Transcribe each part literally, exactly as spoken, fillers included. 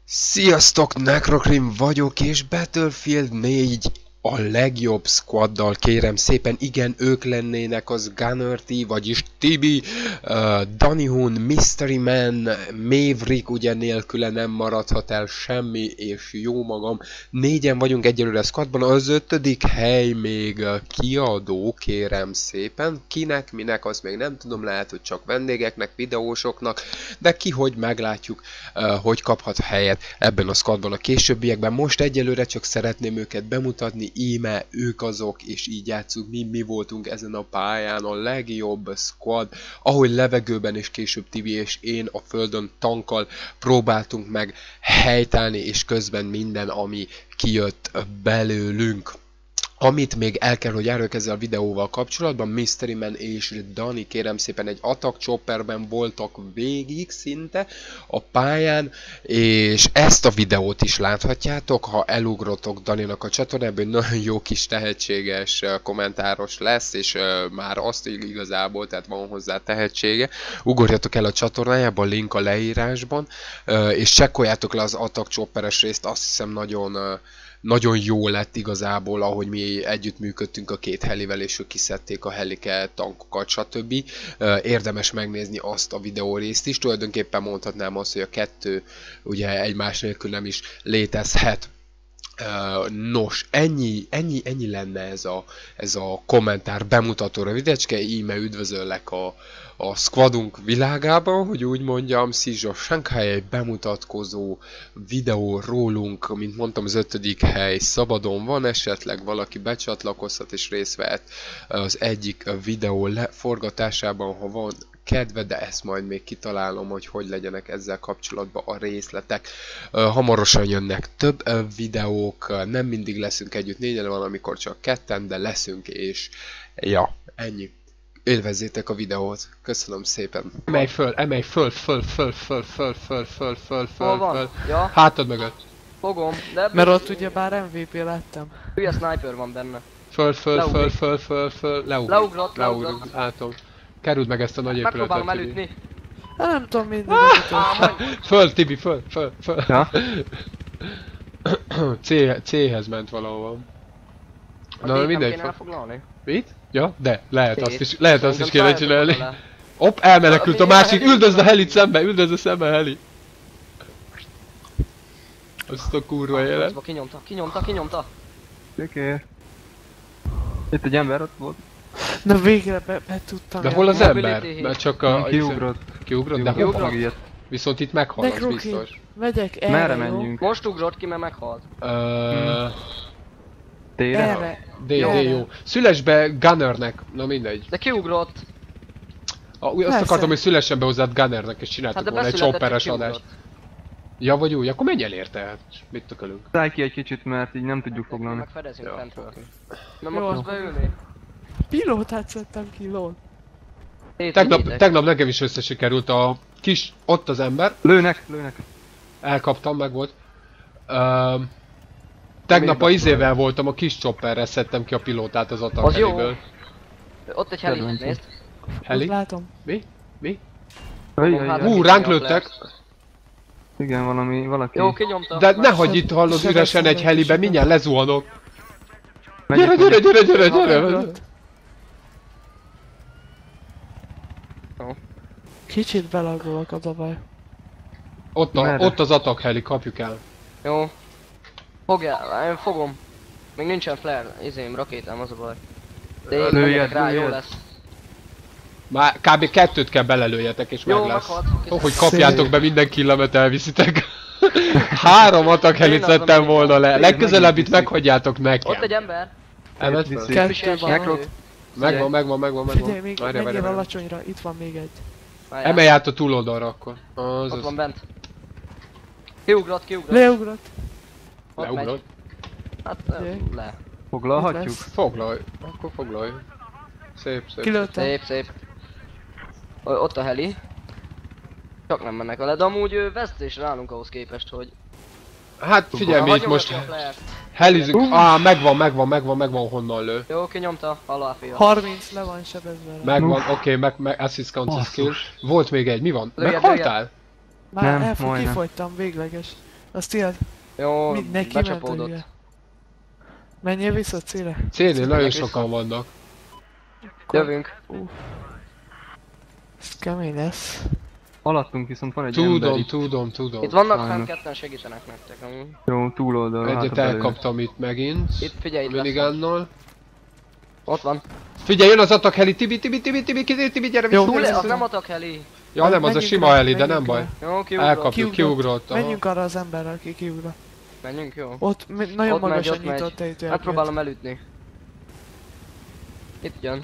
Sziasztok, Necrokrim vagyok, és Battlefield négy a legjobb squaddal, kérem szépen. Igen, ők lennének az Gunner T, vagyis Tibi, uh, Danihun, Mystery Man, Maverick, ugye nélküle nem maradhat el semmi, és jó magam. Négyen vagyunk egyelőre squadban, az ötödik hely még uh, kiadó, kérem szépen. Kinek, minek, azt még nem tudom, lehet, hogy csak vendégeknek, videósoknak, de ki, hogy meglátjuk, uh, hogy kaphat helyet ebben a squadban a későbbiekben. Most egyelőre csak szeretném őket bemutatni, íme ők azok, és így játszunk, mi, mi voltunk ezen a pályán a legjobb squad, ahogy levegőben és később Tibi és én a földön tankkal próbáltunk meg helytállni, és közben minden, ami kijött belőlünk. Amit még el kell, hogy járjak ezzel a videóval kapcsolatban, Mystery Man és Dani, kérem szépen, egy attack chopperben voltak végig szinte a pályán, és ezt a videót is láthatjátok, ha elugrotok Daninak a csatornába, egy nagyon jó kis tehetséges kommentáros lesz, és uh, már azt igazából, tehát van hozzá tehetsége. Ugorjatok el a csatornájába, a link a leírásban, uh, és csekkoljátok le az attack chopperes részt, azt hiszem nagyon... Uh, Nagyon jó lett igazából, ahogy mi együttműködtünk a két helivel, és ők kiszedték a heliket, tankokat, stb. Érdemes megnézni azt a videó részt is. Tulajdonképpen mondhatnám azt, hogy a kettő ugye egymás nélkül nem is létezhet. Nos, ennyi, ennyi, ennyi lenne ez a, ez a kommentár bemutató rövidecske. Íme üdvözöllek a, a squadunk világában, hogy úgy mondjam. Szizsa Shanghai egy bemutatkozó videó rólunk, mint mondtam, az ötödik hely szabadon van, esetleg valaki becsatlakozhat és részt vehet az egyik videó leforgatásában, ha van kedve, de ezt majd még kitalálom, hogy hogy legyenek ezzel kapcsolatban a részletek. Uh, hamarosan jönnek több uh, videók, uh, nem mindig leszünk együtt négyen, van amikor csak ketten, de leszünk, és ja, ennyi. Élvezzétek a videót. Köszönöm szépen. Emelj föl, emelj föl, föl, föl, föl, föl, föl, föl, föl, föl, föl. Ja. Hátad mögött. Fogom, de... Mert ott ugye bár em vé pé lettem. Hülye sniper van benne. Föl, föl, föl, föl, föl, föl, leugrott. Leugrott, leugrott. Látom. Kerüld meg ezt a nagy épületet. Megpróbálom elütni. Hát nem tudom minden. Föl, Tibi, föl, föl, föl. Ja? C-hez ment valahol. Na, mindegy. Mit? Ja, de lehet azt is, lehet azt is kéne csinálni. Hopp, elmenekült a másik, üldözd a helit szembe, üldözd a szembe a heli. Azt a kurva élet. Kinyomta, kinyomta, kinyomta. Oké. Itt egy ember ott volt. Na végre be, be tudtam. De hol az ember? Mert csak a... Kiugrott. Kiugrott, de hol? Viszont itt meghal, az biztos. Megyek erre. Merre menjünk? Most ugrott ki, mert meghalt. Öööö... Erre. D, D, jó. Szüles be Gunnernek, na mindegy. De kiugrott. Ah, azt akartam, hogy szülessen be hozzád Gunnernek, és csináltuk hát volna egy chopperes adást. Ja, vagy úgy, akkor menj el érte, hát mit tökölünk? Szállj ki egy kicsit, mert így nem tudjuk foglalni. Megfedezünk ja. fentről. Nem akarsz beülni? Pilótát szedtem ki, lol. Tegnap, tegnap nekem is összesikerült a kis, ott az ember. Lőnek, lőnek. Elkaptam, meg volt. Uh, tegnap a izével voltam, a kis chopperrel szedtem ki a pilótát az attack heliből. Ott egy heli, nézd. Heli? Látom. Mi? Mi? Hú, ránk lőttek. Igen, valami, valaki... Jó, kinyomta. De ne hagyj itt hallod üresen egy helibe, mindjárt lezuhanok. Gyere, gyere, gyere, gyere, gyere! Kicsit belagolok, az a baj. Ott, a, ott az attack heli, kapjuk el. Jó. Fogjál, én fogom. Még nincsen flare, izém, rakétám, az a baj. De én megyek rá, jó lesz. Már kb. kettőt kell belelőjetek és jó, meg lesz. Meghalt, hogy kapjátok be minden killamet elviszitek. Három attack helit szedtem volna le. Legközelebb itt meghagyjátok nekem. Ott egy ember. Elment fel? Kettő van. Megvan, megvan, megvan, megvan. Figyelj, még menjél alacsonyra, itt van még egy. Emelj át a túloldalra akkor. Ott van bent. Kiugrott, kiugrott. Leugrott. Leugrott? Hát le. Foglalhatjuk? Foglalj. Akkor foglalj. Szép, szép. Kilőttem. Szép, szép. Ott a heli. Csak nem mennek vele, de amúgy vesztés nálunk ahhoz képest, hogy... Hát figyelj, mi itt most helizünk. Á, megvan, megvan, megvan, megvan honnan lő. Jó, kinyomta, alá fia. harminc le van sebezve. Megvan, oké, meg, meg assist counts skill. Volt még egy, mi van? Meghaltál? Már elfogy, kifogytam, végleges. Azt tiéd. Jó, Mindenki ment a becsapódott. hülye. Menjél vissza célre. Célnél nagyon vissza. sokan vannak. Jövünk. Ez kemény lesz. Alattunk viszont van egy ember Tudom, itt. tudom, tudom. Itt vannak Sajnos. fent ketten, segítenek nektek amúgy. Jó, túloldalra. Egyet hátra belül. elkaptam itt megint. Itt figyelj, itt lesz. Minigunnal. Ott van. Figyelj, jön az attack heli, Tibi, Tibi, Tibi, Tibi, Tibi, Tibi, gyere Jó. vissza! Túl, vissza. az nem atak heli. Ja nem, az a Menjünk sima rá, heli, de nem menjünk baj. rá. Jó, kiugrott. Elkapjuk, kiugrott. aha. Menjünk arra az emberre, aki kiugrott. Menjünk, jó. Ott mi- nagyon Ott megy, magasan ott megy. nyitott egy Megpróbálom elütni. Itt jön.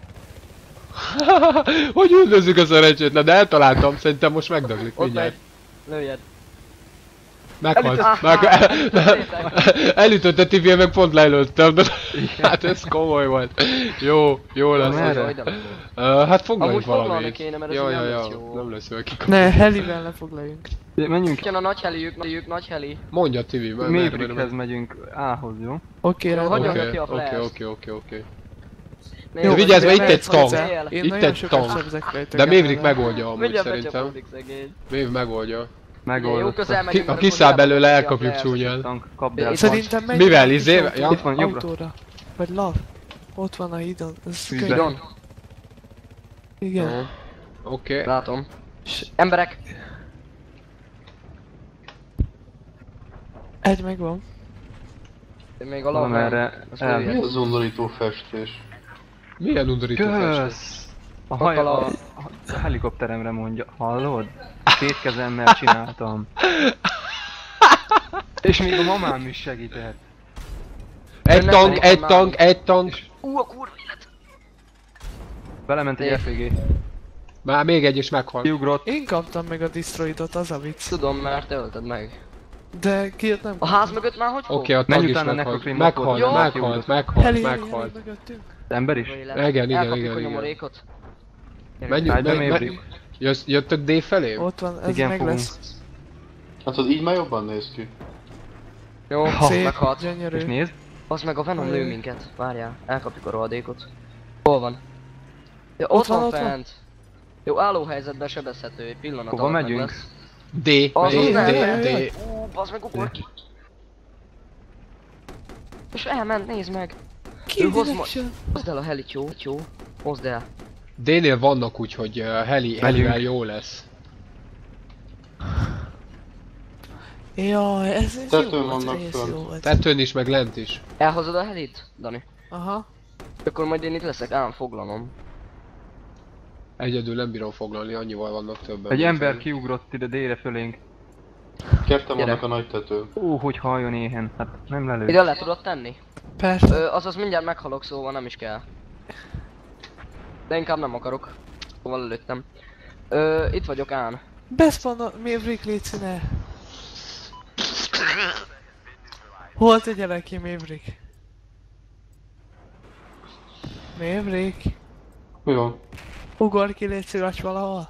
Hogy üldözzük a szerencsétlen, de eltaláltam, szerintem most megdöglik Ott megy. mindjárt. Lőjed. Meghalt. Elüt- Meg... Elütöttétek. Elütötte Tibi, meg pont lelőttem, de hát ez komoly volt. Jó, jó lesz. Merre? Jaj, de jó. Uh, hát foglaljuk Amúgy foglalni valamit. kéne, mert ez Ja, így ja, nem ja, lesz jó. nem lesz olyan kik. Ne, helivel ne foglaljunk. Menjünk. Itt jön a nagy heliük, nagyjuk, nagy heli. Mondja Tibi, mert Maverichez megyünk A-hoz, jó? Oké, Jó, rendben. hagyjon Oké, neki a oké, flash. oké, oké, oké. Nézd, vigyázz, hogy mert itt egy mehetsz, tank. hogy cél. Én Itt nagyon egy sokat tank. sebzek rajta. De Maverick megoldja amúgy Mindjárt szerintem. becsapódik szegény. Maeve megoldja. Jó, Megoldott. közel Ki, megyünk, ha mert kiszáll akkor belőle, elkapja a elkapjuk flash. csúnyán. Tank, kapd el. Szerintem menj Mivel, rá izé- kis autó- ja. Itt van, jobbra. autóra. Vagy lav. Ott van a hídon. Ez Hűzbe. könnyen. Don, Igen. Oké. látom. S- Emberek, Egy megvan. még a lav. Valamerre Az el- lőjed. Mi az undorító festés? Milyen undorító festés? Kösz! A, haj, Hoppala. a, a helikopteremre mondja, hallod? Két kezemmel csináltam. És még a mamám is segített. Egy Nem tank, pedig egy a tank, egy tank. Ú, a kurva élet. Belement egy Ég. ef pé gé. Már még egy is meghalt. Kiugrott. Én kaptam meg a Destroyedot, az a vicc. Tudom, mert te ölted meg. De ki jött nem? A ház mögött már hogy fog? Oké, a Menj tag is utána meghalt. Necrocrim Meghalt, Jó. meghalt, meghalt, Heli, heli, heli, meghalt. mögöttünk. Ember is? Élet. Igen, igen, Elkapjuk igen, a igen. nyomorékot. Menjünk, Állj be, menj, menj. Maverick. Jössz, jöttök D felé? Ott van, ez Igen, meg fogunk. lesz. Hát az így már jobban néz ki. Jó, Szép, meghalt. És gyönyörű. nézd. Az meg a Venom Ajaj. lő minket. Várjál, elkapjuk a rohadékot. Hol van? Ja, Ott ott, van, van, ott van. fent. Jó, álló helyzetben sebezhető, egy pillanat Hova alatt meg megyünk? lesz. D, Az D, az D, nem, D. Ú, bazd meg, ugor ki. És elment, nézd meg. Ki Ő hoz direction? Hozd el a helit, jó? Jó. Hozd el. D-nél vannak úgyhogy uh, heli, helivel jó lesz. Jaj, ez, ez Tetőn jó volt, vannak ez fönt. jó volt. Tetőn is, meg lent is. Elhozod a helit, Dani? Aha. Akkor majd én itt leszek, ám foglalom. Egyedül nem bírom foglalni, annyival vannak többen. Egy mint ember én. kiugrott ide délre fölénk. Ketten Gyere. vannak a nagy tetőn. Ó, hogy halljon éhen. Hát nem lelő. Ide le tudod tenni? Persze. Ö, azaz mindjárt meghalok, szóval nem is kell. De inkább nem akarok. Szóval előttem. Ö, itt vagyok án. Beszpan a Maverick, légy színe. Hol tegyelek ki Maverick? Maverick? Mi van? Ugor ki, légy szíves valahol.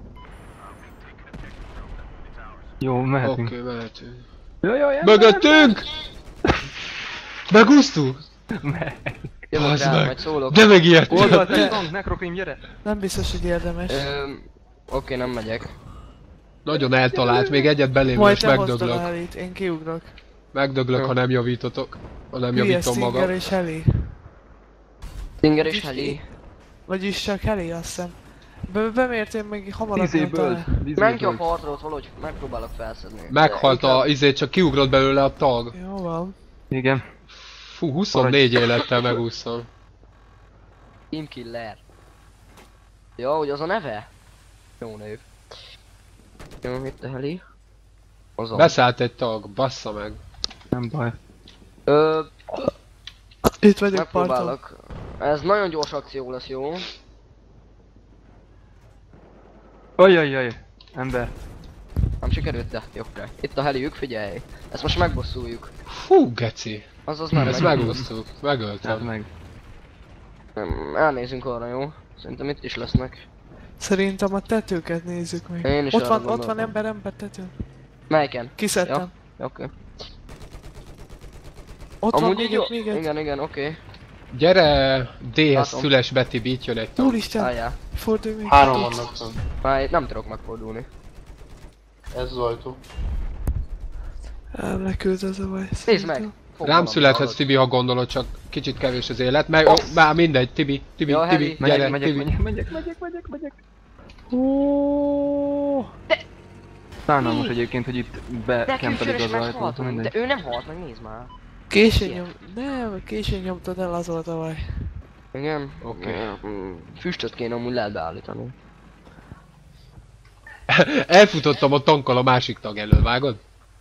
Jó, mehetünk. Oké, mehetünk. Jaj, jaj, Mögöttünk! Megúsztuk? Jövök Bazd rá, meg. majd szólok. De megijedtem! Oldalt, egy tank, Necrocrim, gyere! Nem biztos, hogy érdemes. Ö, Oké, nem megyek. Nagyon eltalált, még egyet belém Majd és te hozd a megdöglök. helit, én kiugrok. Megdöglök, Jó. ha nem javítotok. Ha nem Hülye javítom Stinger magam. és heli. Stinger és heli. Vagyis csak heli, azt hiszem. Be bemértem meg hamarabb nem Disable. Menj ki a Disable. partról, valahogy megpróbálok felszedni. Meghalt De a inkább- izé, csak kiugrott belőle a tag. Jó van. Igen. Fú, huszonnégy élettel megúsztam. Teamkiller. Ja, hogy az a neve? Jó név. Jó, itt a heli. Azon. Beszállt egy tag, bassza meg. Nem baj. Ö, Itt vagyok parton. megpróbálok. Ez nagyon gyors akció lesz, jó? Ajajaj. Ember. Nem sikerült, de jó. Itt a heliük, figyelj. Ezt most megbosszuljuk. Fú, geci. Azaz nem Ezt megy. megúsztuk. Hát Megöltem. meg. Nem, elnézünk arra, jó? Szerintem itt is lesznek. Szerintem a tetőket nézzük meg. Én is Ott arra van, ott gondoltam. van ember, ember tetőn. Melyiken? Kiszedtem. Oké. Okay. Ott van Amúgy még így jó. egy, még egy. Igen, igen, oké. Okay. Gyere D-hez Látom. Szüles Beti, itt jön egy tag. Úristen, Álljál. fordulj még. Három vannak fönt. Már itt nem tudok megfordulni. Ez az ajtó. Elmeküldött a baj. Nézd meg! Fog Rám valami, születhetsz, hallod? Tibi, ha gondolod, csak kicsit kevés az élet. Meg, ó, már mindegy, Tibi, Tibi, Ja, Tibi, Heli. gyere, Megyek, Tibi. megyek, megyek, megyek, megyek, megyek. Ó, Szánalmas egyébként, hogy itt De bekempelik külsőre is az ajtót, meghaltunk, de mindegy. ő nem halt meg, nézd már. későn nyom... Nem, későn nyomtad el, az volt a baj. Igen? Oké. Mm, Füstöt kéne amúgy lehet beállítani. Elfutottam a tankkal a másik tag elől, vágod?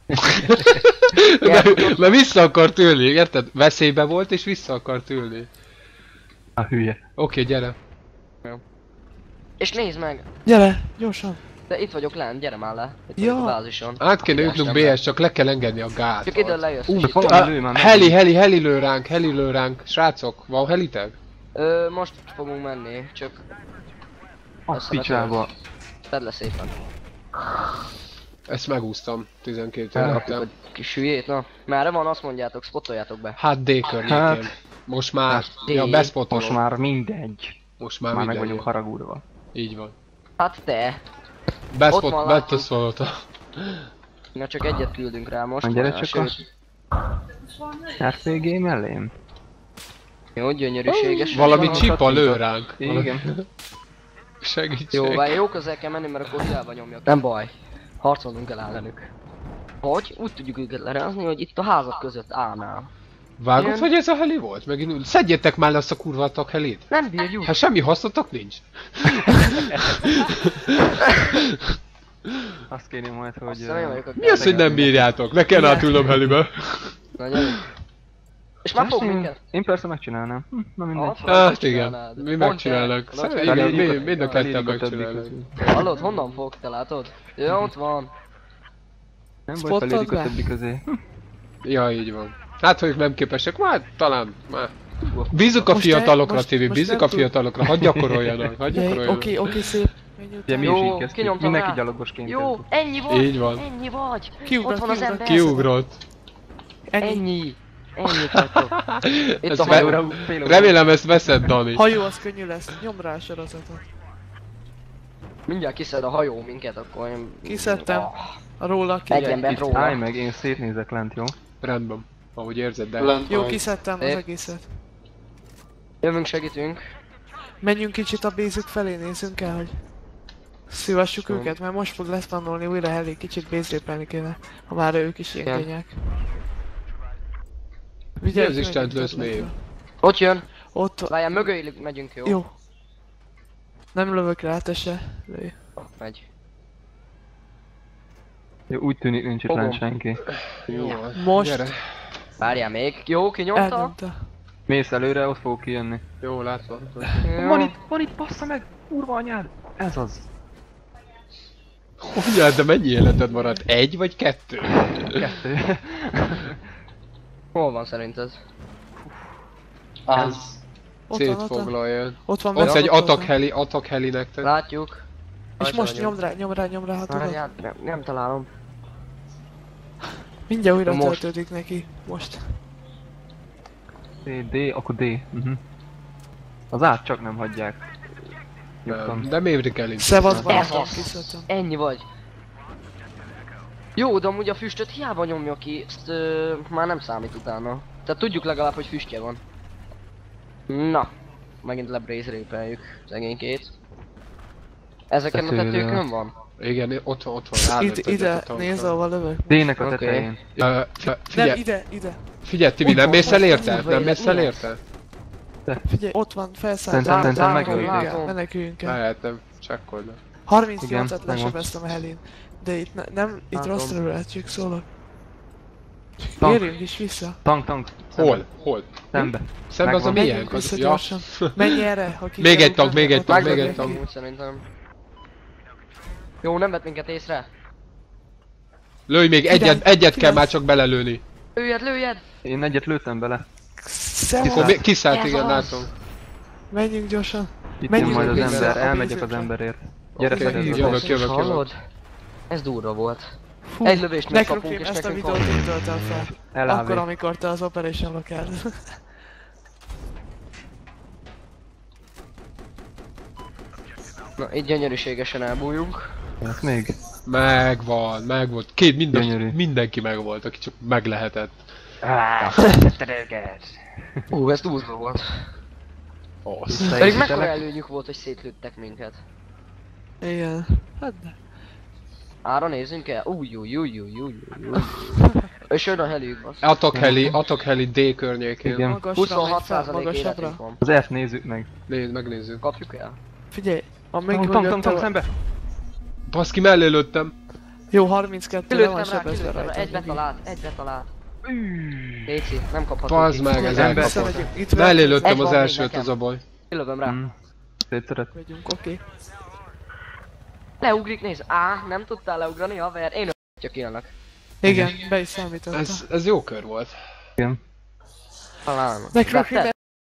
mert, mert vissza akart ülni, érted? Veszélybe volt és vissza akart ülni. A hülye. Oké, gyere. És nézd meg! Gyere, gyorsan. De itt vagyok lent, gyere már le. Itt Ja. vagyok a bázison. Át kéne Ügyes jutnunk nem bé es, lehet. csak le kell engedni a gát. Csak ide lejössz. Ú, és de itt valami vagy. lő már Heli, megint. heli, heli lő ránk, heli lő ránk. Srácok, van helitek? Ö, most fogunk menni, csak... A Össze ne picsába. Tedd le szépen. Ezt megúsztam, tizenkét Elkapjuk életem. a kis hülyét, na. Merre van, azt mondjátok, spotoljátok be. Hát D környékén. Hát. Most már, D. ja, beszpotolom. Most már mindegy. Most már, Már meg minden vagyunk jó. haragudva. Így van. Hát te! Ott Beszpot, van, látjuk. beteszolta. Na csak egyet küldünk rá most. Na, gyere már, csak a- sőt, er pé gé mellém? Jó, gyönyörűséges. Valami Van, csipa kattintott. lő ránk. Igen. Segítség. Jó, várj, jó közel kell menni, mert akkor hiába nyomjak. Nem baj. Harcolnunk kell ellenük. Hogy? Úgy tudjuk őket lerázni, hogy itt a házak között állnál. Vágod, Igen. hogy ez a heli volt? Megint úgy. Szedjétek már le azt a kurva tag helit. Nem bírjuk. Hát semmi hasznotok nincs. Azt kérném majd, hogy... Azt hiszem, én vagyok a Mi az, hogy nem bírjátok? Ne kell átülnöm helibe. Na gyerünk. És már fog minket. Én persze megcsinálnám. Hm, na mindegy. Aha. Hát igen, megcsinálnád. mi Pont megcsinálnak. te. Szóval Nagy igen, Elérjük mi, a- mind a ketten elérjük a megcsinálnak. többi Hallod, honnan fog, te látod? Ja, ott van. Nem baj, Spottod felérjük a be? többi közé. Hm, Ja, így van. Hát, hogy nem képesek, már talán, már. Bízunk a Most fiatalokra, el- most- Tibi, most bízunk nem a tud- fiatalokra, hadd gyakoroljanak, hadd Jaj, gyakoroljanak. Oké, oké, szép. Menj Ugye mi utána. is Jó, így kezdtük. kinyomtam Mindenki rá. gyalogosként Jó, kezdtük. ennyi vagy. Így van. Ennyi vagy. Kiugrott, Ott van az kiugrott. ember. Kiugrott. Ennyi. Ennyi. Ennyi vagytok. Itt Ez a be- hajó. Fél óra. Remélem ezt veszed, Dani. Hajó az könnyű lesz. Nyomd rá a sorozatot. Mindjárt kiszed a hajó minket, akkor én... Kiszedtem. Ah, A róla ki. Egy ember Itt róla. állj meg, én szétnézek lent, jó? Rendben. Ahogy érzed, de... Lent Jó, vagy. kiszedtem az Szép. egészet. Jövünk, segítünk. Menjünk kicsit a basic felé, nézzünk el, hogy szívassuk Jó. őket, mert most fog leszpannolni újra Heli, kicsit bézrépelni kéne, ha már ők is ilyen Igen. kények. Mi az ki, Istent megint lősz ott még? lett. Ott jön. Ott, Várjál, mögé megyünk, jó? jó. Nem lövök rá, te se. Lőj. Megy. Jó, úgy tűnik nincs itt Fogom. lent senki. Jó van. Most. Gyere. Várjál még. Jó, kinyomta? Elnyomta. Mész előre, ott fogok kijönni. Jó, látom. Jó. Van itt, van itt, bassza meg! Kurva anyád! Ez az. Ugyan, de mennyi életed maradt? Egy vagy kettő? Kettő. Hol van szerinted? Az. Ott van, ott van. Szétfoglalja. Ott van. Ott egy beszopoltam. atak heli, atak heli nektek. Látjuk. És Rajta most vagyunk. nyomd rá, nyomd rá, nyomd rá, ha tudod. Várjál, nem, nem találom. Mindjárt újra Most. töltődik neki. Most. D, D, akkor D. Uh-huh. Az át csak nem hagyják. Nem, Nyugtam. de miért kell itt? Szevaszban, Ez az. kiszedtem. Ennyi vagy. Jó, de amúgy a füstöt hiába nyomja ki, ezt ö, már nem számít utána. Tehát tudjuk legalább, hogy füstje van. Na, megint lebréz répeljük szegénykét. Ezeken a Tetőről. tetőkön van? Igen, ott van, ott van. rálőtt Ide, egyet a ide, tankra. nézd, ahol lövök. D-nek a Oké. tetején. Ö, f- Nem, Figyelj, ide, ide. figyelj, Tibi, Úgy nem van, mész el most érte? kurva Nem élet, mész el mi ez? érte? Figyelj, ott van, felszállt. Szerintem- szerintem Meneküljünk megöljük. el, meneküljünk el. Lehet, nem. Csekkold le. harmincnyolcat Igen, megvan. lesebeztem a Helin. De itt ne, nem, itt Látom. rossz területük szólok. Tank. Érjünk is vissza. Tank, tank. Hol? Hol? Szembe. Szembe az a Megvan. milyen? Menjünk vissza Az, ja. gyorsan. Menj erre, ha ki Még kell egy tank, ugrani, még egy ott tank, még meglövök egy tank. ki. Úgy szerintem. Jó, nem vett minket észre. Lőj még Kilenc, egyet, egyet kell kilenc. már csak belelőni. Lőjed, lőjed! Én egyet lőttem bele. Szevasz. Akkor mi- kiszállt, Ez igen, az. látom. Menjünk gyorsan. Itt Menjünk jön majd az vissza ember, a elmegyek az bízőkre. emberért. Gyere, Oké, okay, jövök, Basszus, jövök, jövök. hallod? Ez durva volt. Fú, Egy lövést megkapunk, Necrokim, és ezt a nekünk videót van. én töltöm fel. Elávé. Akkor, amikor te az Operation-ra kell. Na, itt gyönyörűségesen elbújunk. Ez még? Megvan, megvolt. Két minden, Gyönyörű. mindenki megvolt, aki csak meg lehetett. Áh, tetted őket. Ú, ez túlzó volt. Azt. Pedig Visszaépítelek. mekkora előnyük volt, hogy szétlőttek minket. Igen. Hát de. Ára nézzünk el? Új, új, új, új, új, új. És jön a helők, bassz. Attack heli, attack heli D környékén. Igen. Magasra megy huszonhat fel, százalék magasabbra. életünk van. Az F nézzük meg. Nézd, megnézzük. Kapjuk el? Figyelj, a még Tank, tank, tank, mögött tank, a... szembe! Baszki, mellé lőttem. Jó, harminckettő le van Kilőttem rá, sebezve kilőttem rá, rajta. egybe talált, egybe talált. Léci, nem kaphatunk. Bazd itt. meg, ez Ember. elkapott. Visszamegyünk, itt Mellé van. lőttem Egy az van még elsőt, nekem. az a baj. Kilövöm rá. Mm. Szétszedett. Megyünk, oké. Leugrik, nézd. Á, nem tudtál leugrani, haver. Én csak ilyenek. Igen, be is számítottam. Ez, ez jó kör volt. Igen. Talán. Necrocrim